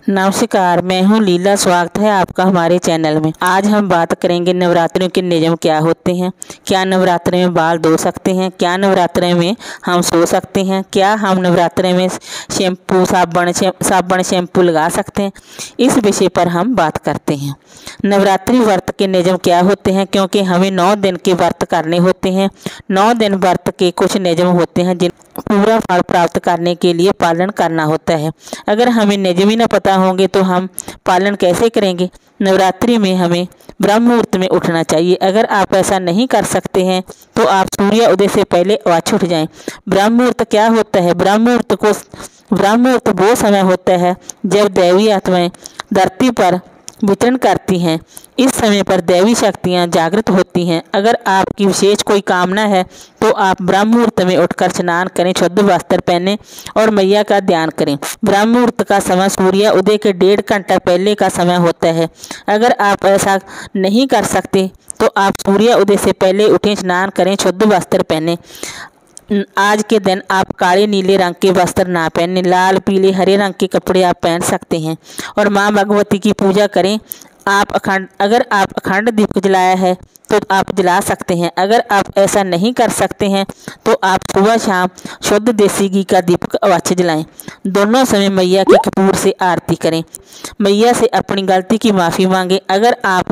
नमस्कार, मैं हूँ लीला। स्वागत है आपका हमारे चैनल में। आज हम बात करेंगे नवरात्रों के नियम क्या होते हैं। क्या नवरात्रि में बाल धो सकते हैं? क्या नवरात्रि में हम सो सकते हैं? क्या हम नवरात्रि में शैम्पू साबुन शैम्पू लगा सकते हैं? इस विषय पर हम बात करते हैं। नवरात्रि व्रत के नियम क्या होते हैं, क्योंकि हमें 9 दिन के व्रत करने होते हैं। 9 दिन व्रत के कुछ नियम होते हैं जिन पूरा फल प्राप्त करने के लिए पालन करना होता है। अगर हमें नियम ही न पता होंगे तो हम पालन कैसे करेंगे। नवरात्रि में हमें ब्रह्म मुहूर्त में उठना चाहिए। अगर आप ऐसा नहीं कर सकते हैं तो आप सूर्य उदय से पहले अवश्य उठ जाएं। ब्रह्म मुहूर्त क्या होता है? ब्रह्म मुहूर्त वो समय होता है जब दैवी आत्माएं धरती पर विचरण करती हैं। इस समय पर दैवी शक्तियां जागृत होती हैं। अगर आपकी विशेष कोई कामना है तो आप ब्रह्म मुहूर्त में उठकर स्नान करें, शुद्ध वस्त्र पहनें और मैया का ध्यान करें। ब्रह्म मुहूर्त का समय सूर्य उदय के 1.5 घंटा पहले का समय होता है। अगर आप ऐसा नहीं कर सकते तो आप सूर्य उदय से पहले उठें, स्नान करें, शुद्ध वस्त्र पहनें। आज के दिन आप काले नीले रंग के वस्त्र ना पहनें, लाल पीले हरे रंग के कपड़े आप पहन सकते हैं और माँ भगवती की पूजा करें। अगर आप अखंड दीप जलाया है तो आप जला सकते हैं। अगर आप ऐसा नहीं कर सकते हैं तो आप सुबह शाम शुद्ध देसी घी का दीपक अवश्य जलाएं। दोनों समय मैया के कपूर से आरती करें। मैया से अपनी गलती की माफ़ी मांगें। अगर आप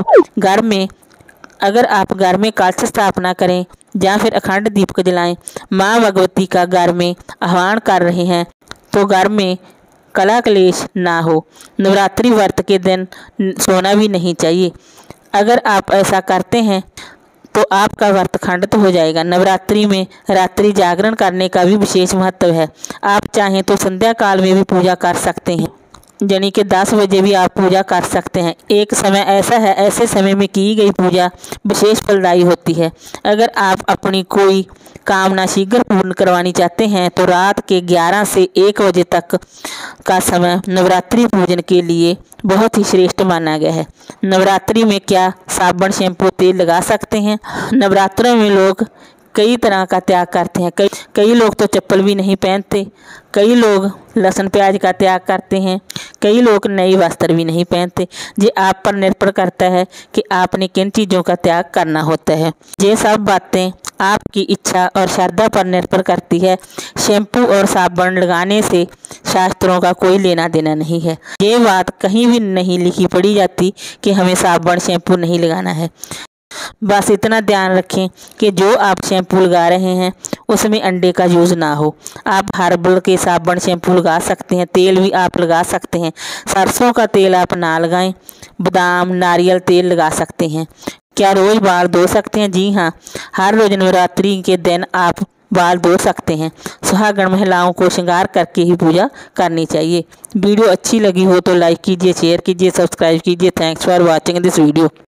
घर में कलश स्थापना करें या फिर अखंड दीपक जलाएं, माँ भगवती का घर में आह्वान कर रहे हैं तो घर में कला क्लेश ना हो। नवरात्रि व्रत के दिन सोना भी नहीं चाहिए। अगर आप ऐसा करते हैं तो आपका व्रत खंडित हो जाएगा। नवरात्रि में रात्रि जागरण करने का भी विशेष महत्व है। आप चाहें तो संध्या काल में भी पूजा कर सकते हैं, यानी कि 10 बजे भी आप पूजा कर सकते हैं। एक समय ऐसा है, ऐसे समय में की गई पूजा विशेष फलदायी होती है। अगर आप अपनी कोई कामना शीघ्र पूर्ण करवानी चाहते हैं तो रात के 11 से 1 बजे तक का समय नवरात्रि पूजन के लिए बहुत ही श्रेष्ठ माना गया है। नवरात्रि में क्या साबुन शैम्पू तेल लगा सकते हैं? नवरात्रों में लोग कई तरह का त्याग करते हैं। कई लोग तो चप्पल भी नहीं पहनते, कई लोग लहसुन प्याज का त्याग करते हैं, कई लोग नई वस्त्र भी नहीं पहनते। ये आप पर निर्भर करता है कि आपने किन चीज़ों का त्याग करना होता है। ये सब बातें आपकी इच्छा और श्रद्धा पर निर्भर करती है। शैम्पू और साबुन लगाने से शास्त्रों का कोई लेना देना नहीं है। ये बात कहीं भी नहीं लिखी पड़ी जाती कि हमें साबुन शैम्पू नहीं लगाना है। बस इतना ध्यान रखें कि जो आप शैम्पू लगा रहे हैं उसमें अंडे का यूज़ ना हो। आप हर्बल के साबुन शैम्पू लगा सकते हैं, तेल भी आप लगा सकते हैं। सरसों का तेल आप ना लगाएं, बादाम नारियल तेल लगा सकते हैं। क्या रोज़ बाल धो सकते हैं? जी हाँ, हर रोज़ नवरात्रि के दिन आप बाल धो सकते हैं। सुहागन महिलाओं को श्रृंगार करके ही पूजा करनी चाहिए। वीडियो अच्छी लगी हो तो लाइक कीजिए, शेयर कीजिए, सब्सक्राइब कीजिए। Thanks for watching this video.